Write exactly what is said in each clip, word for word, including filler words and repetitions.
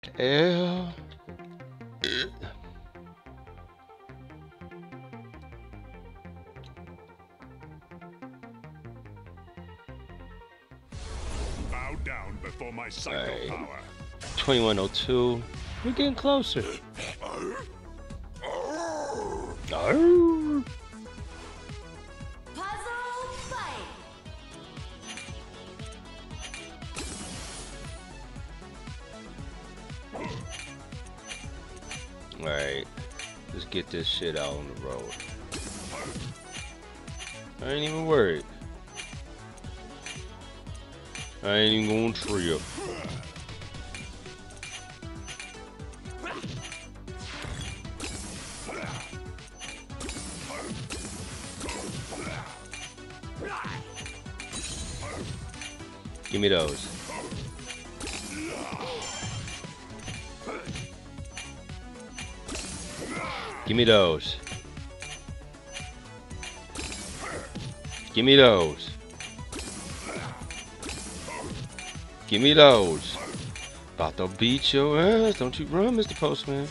Hell. Bow down before my psycho Alright. power. twenty-one oh two. We're getting closer. Arr. Puzzle fight. Alright. Let's get this shit out on the road. I ain't even worried. I ain't even gonna trip. Give me those. Give me those. Give me those. Give me those. About to beat your ass. Don't you run, Mister Postman.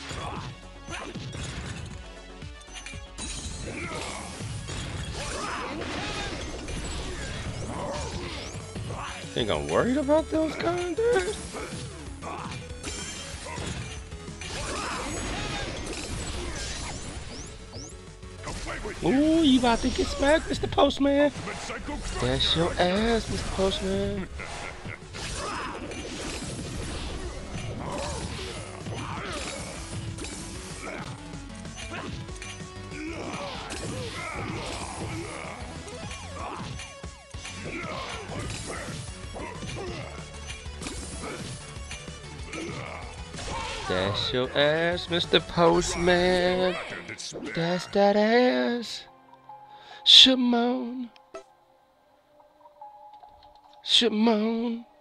Think I'm worried about those guys, dude? Ooh, you about to get smacked, Mister Postman? That's your ass, Mister Postman. That's your ass, Mister Postman. That's that ass. Shimon. Shimon.